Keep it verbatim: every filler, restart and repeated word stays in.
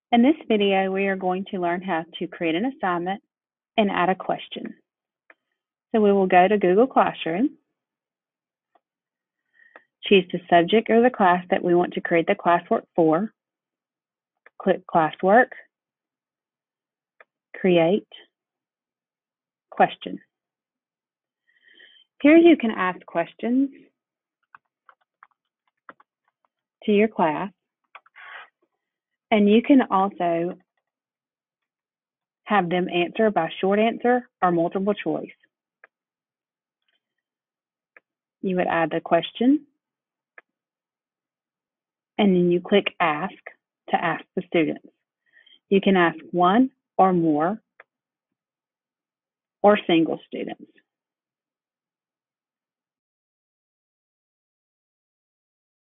In this video, we are going to learn how to create an assignment and add a question. So we will go to Google Classroom, choose the subject or the class that we want to create the classwork for, click Classwork, Create, Question. Here you can ask questions to your class, and you can also have them answer by short answer or multiple choice. You would add the question, and then you click Ask to ask the students. You can ask one or more or single students.